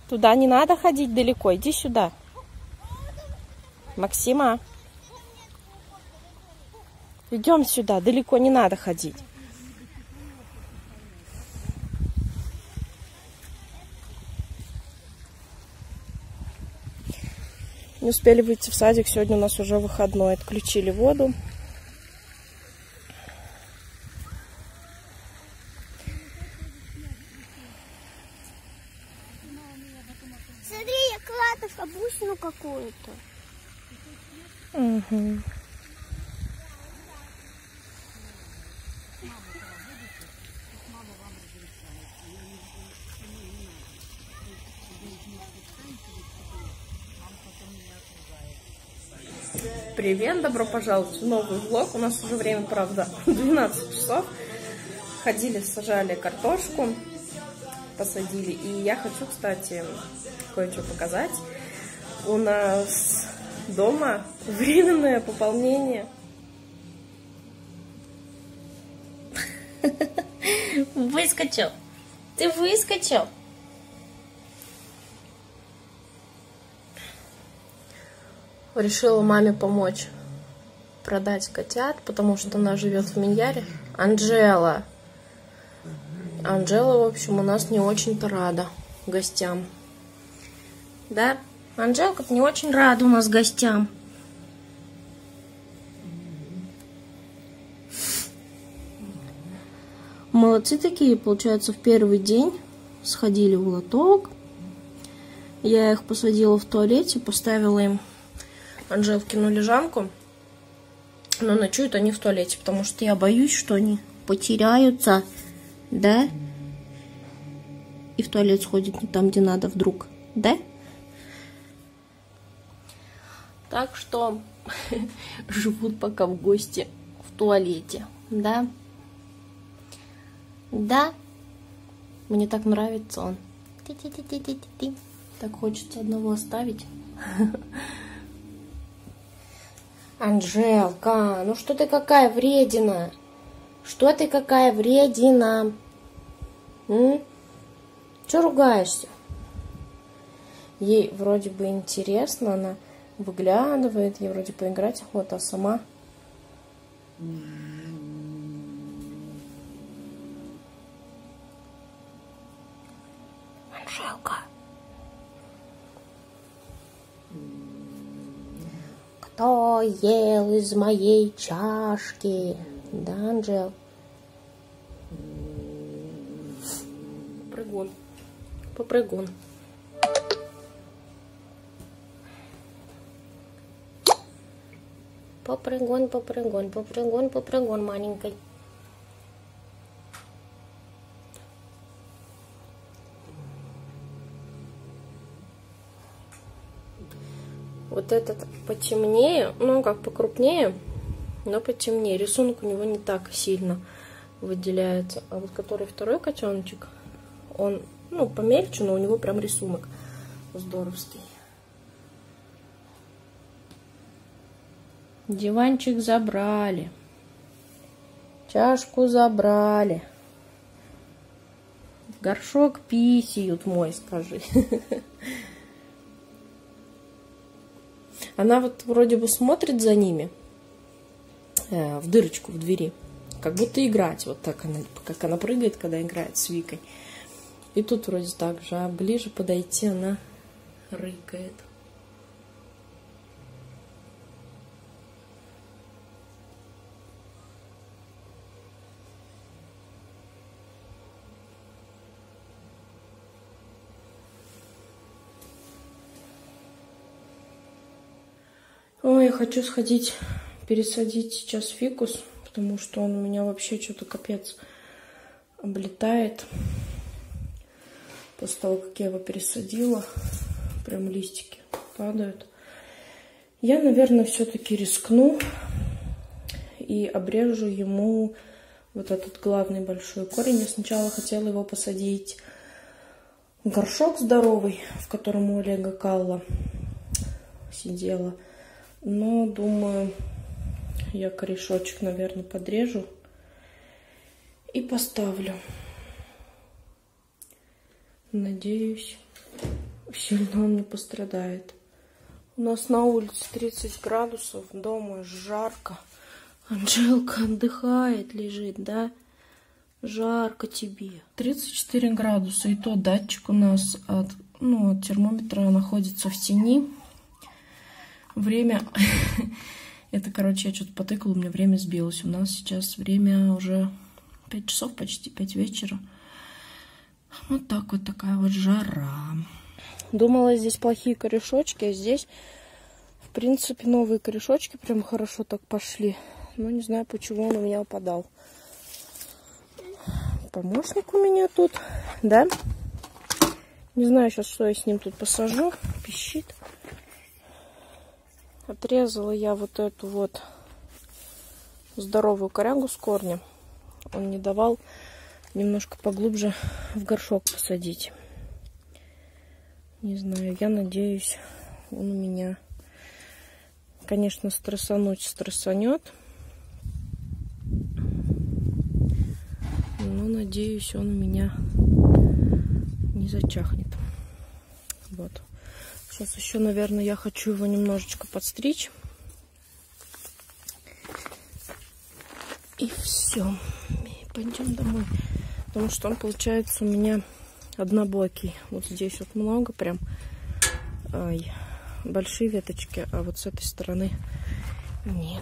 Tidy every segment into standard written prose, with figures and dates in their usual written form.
Туда не надо ходить далеко. Иди сюда. Максима. Идем сюда. Далеко не надо ходить. Не успели выйти в садик. Сегодня у нас уже выходной. Отключили воду. Смотри, я клатов обусину какую-то. Угу. Привет, добро пожаловать в новый влог. У нас уже время, правда, 12 часов. Ходили, сажали картошку, посадили. И я хочу, кстати, кое-что показать. У нас дома временное пополнение. Выскочил. Ты выскочил. Решила маме помочь продать котят, потому что она живет в Миньяре. Анжела, в общем, у нас не очень-то рада гостям. Да? Анжелка не очень рада у нас гостям. Молодцы такие, получается, в первый день сходили в лоток. Я их посадила в туалете, поставила им Анжелкину лежанку. Но ночуют они в туалете, потому что я боюсь, что они потеряются, да? И в туалет сходят не там, где надо вдруг, да? Так что живут пока в гости в туалете, да? Да? Мне так нравится он. Ти-ти-ти-ти-ти-ти. Так хочется одного оставить. Анжелка, ну что ты какая вредина? Что ты какая вредина? Чё ругаешься? Ей вроде бы интересно, она выглядывает, ей вроде поиграть охота, а сама... Анжелка. Кто ел из моей чашки? Да, Анжел? Попрыгун. Попрыгун. Попрыгун, попрыгун, попрыгун, попрыгун маленький. Вот этот потемнее, ну как покрупнее, но потемнее. Рисунок у него не так сильно выделяется. А вот который второй котеночек, он, ну, помельче, но у него прям рисунок здоровский. Диванчик забрали. Чашку забрали. В горшок писают мой, скажи. Она вот вроде бы смотрит за ними в дырочку в двери, как будто играть. Вот так она, как она прыгает, когда играет с Викой. И тут вроде так же, а ближе подойти она рыкает. Ой, я хочу сходить, пересадить сейчас фикус, потому что он у меня вообще что-то капец облетает. После того, как я его пересадила, прям листики падают. Я, наверное, все-таки рискну и обрежу ему вот этот главный большой корень. Я сначала хотела его посадить в горшок здоровый, в котором у Олега Калла сидела. Но, думаю, я корешочек, наверное, подрежу и поставлю. Надеюсь, сильно он не пострадает. У нас на улице 30 градусов, дома жарко. Анжелка отдыхает, лежит, да? Жарко тебе. 34 градуса, и то датчик у нас от термометра находится в тени. Время... Это, короче, я что-то потыкала, у меня время сбилось. У нас сейчас время уже 5 часов, почти 5 вечера. Вот так вот такая вот жара. Думала, здесь плохие корешочки, а здесь, в принципе, новые корешочки прям хорошо так пошли. Но не знаю, почему он у меня упадал. Помощник у меня тут, да? Не знаю сейчас, что я с ним тут посажу. Пищит. Отрезала я вот эту вот здоровую корягу с корнем. Он не давал немножко поглубже в горшок посадить. Не знаю, я надеюсь, он у меня, конечно, стрессанет. Но надеюсь, он у меня не зачахнет. Вот. Сейчас еще, наверное, я хочу его немножечко подстричь. И все. Пойдем домой. Потому что он получается у меня однобокий. Вот здесь вот много прям большие веточки, а вот с этой стороны нет.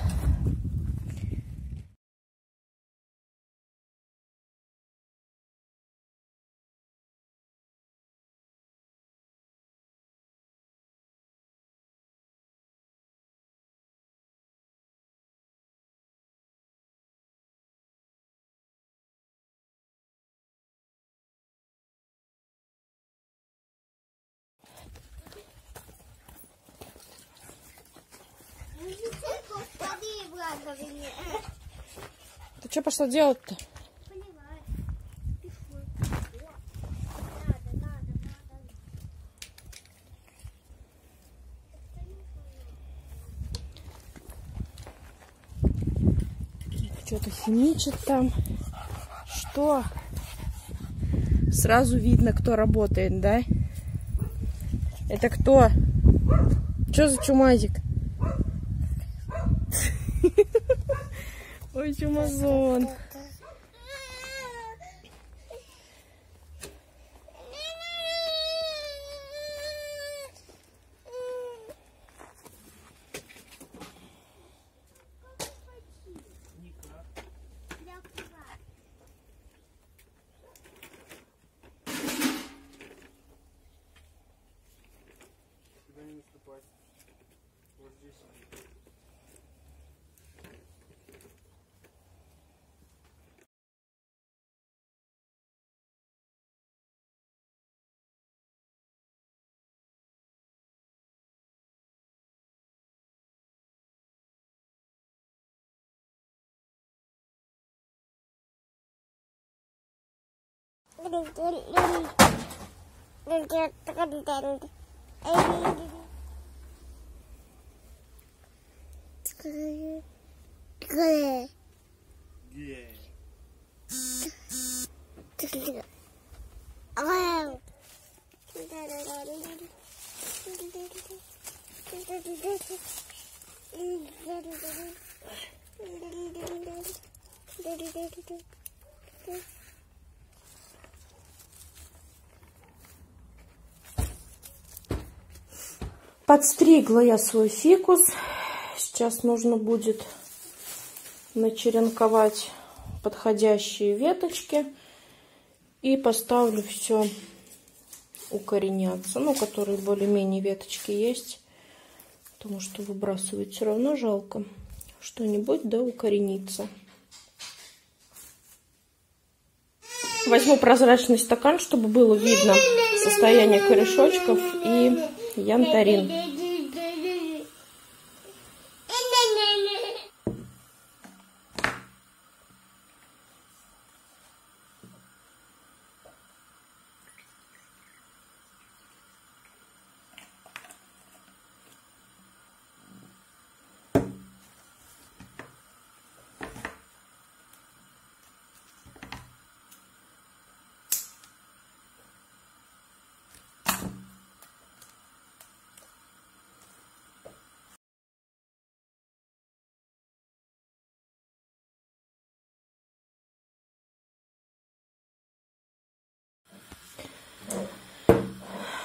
Ты что пошла делать-то? Что-то химичит там. Что? Сразу видно, кто работает, да? Это кто? Что за чумазик? Ой, чумазон. Вот здесь. Подстригла я свой фикус. Сейчас нужно будет начеренковать подходящие веточки и поставлю все укореняться, ну, которые более-менее веточки есть, потому что выбрасывать все равно жалко. Что-нибудь да укорениться. Возьму прозрачный стакан, чтобы было видно состояние корешочков и янтарин.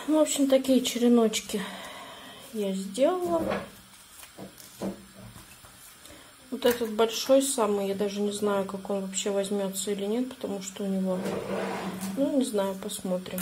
Ну, в общем, такие череночки я сделала. Вот этот большой самый, я даже не знаю, как он вообще возьмется или нет, потому что у него, ну, не знаю, посмотрим.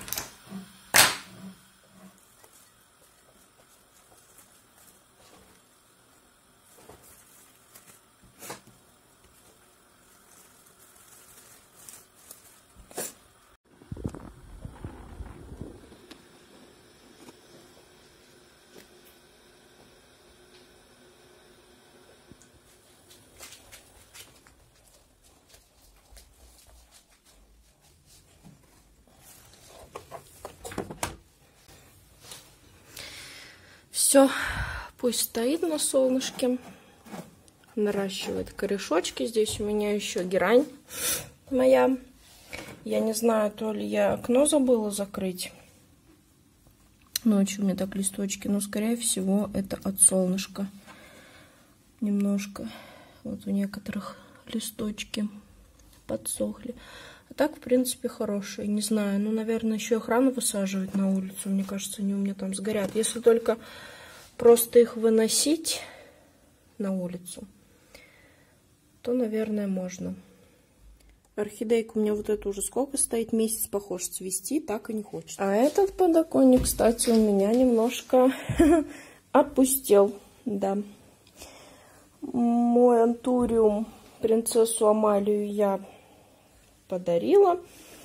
Все, пусть стоит на солнышке, наращивает корешочки. Здесь у меня еще герань моя. Я не знаю, то ли я окно забыла закрыть ночью, у меня так листочки, но скорее всего это от солнышка немножко. Вот у некоторых листочки подсохли. А так, в принципе, хорошие. Не знаю, ну, наверное, еще их рано высаживать на улицу. Мне кажется, они у меня там сгорят. Если только просто их выносить на улицу, то, наверное, можно. Орхидейка у меня вот эта уже сколько стоит? Месяц, похож, цвести так и не хочет. А этот подоконник, кстати, у меня немножко опустел. Да. Мой антуриум, принцессу Амалию, я подарила.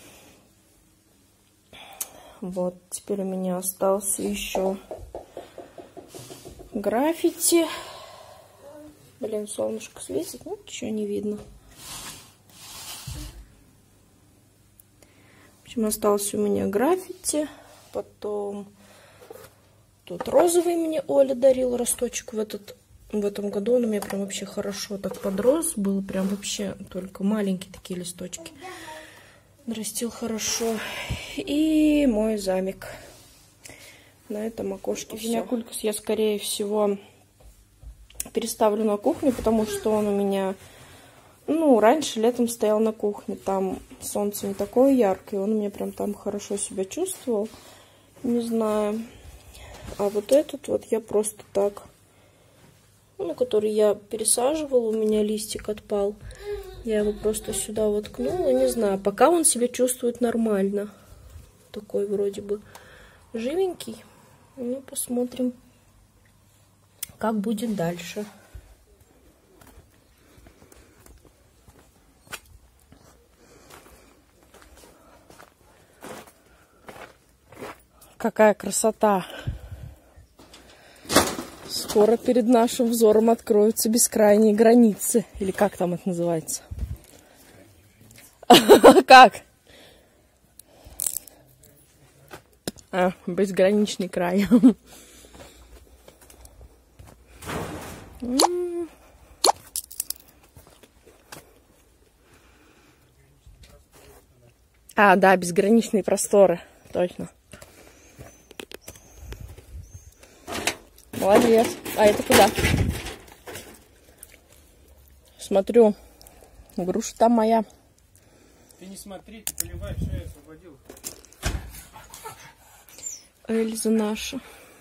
Вот, теперь у меня остался еще граффити. Блин, солнышко светит, ну ничего не видно. В общем, остался у меня граффити. Потом тут розовый мне Оля дарила росточек в этом году. Он у меня прям вообще хорошо так подрос. Был прям вообще только маленькие такие листочки. Растил хорошо. И мой замик. На этом окошке все. Винокулькас я, скорее всего, переставлю на кухню, потому что он у меня, ну, раньше летом стоял на кухне. Там солнце не такое яркое, он у меня прям там хорошо себя чувствовал. Не знаю. А вот этот вот я просто так, ну, который я пересаживала, у меня листик отпал. Я его просто сюда воткнула, не знаю. Пока он себя чувствует нормально. Такой вроде бы живенький. Ну, посмотрим, как будет дальше. Какая красота! Скоро перед нашим взором откроются бескрайние границы. Или как там это называется? Как? Безграничный край. Да, безграничные просторы. Точно. Молодец. А это куда? Смотрю, груша там моя. Ты не смотри, ты поливаешь, что я освободил. Эльза наша.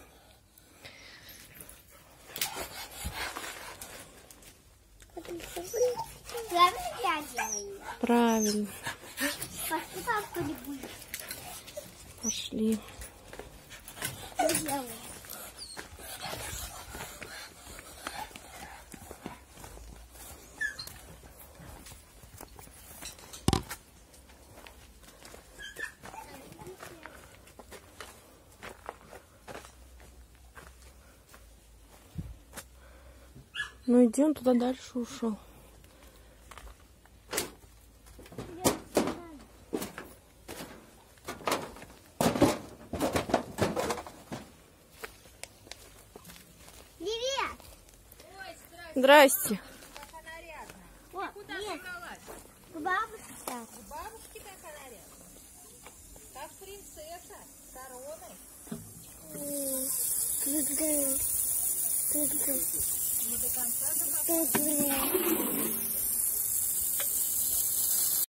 Правильно я делаю? Правильно. Пошли как-нибудь. Пошли. Сделай. Ну иди, он туда дальше ушел. Привет! Здрасте. О, нет. К бабушке так. У бабушки такая нарядная. Как принцесса с короной. Не до конца забавляет.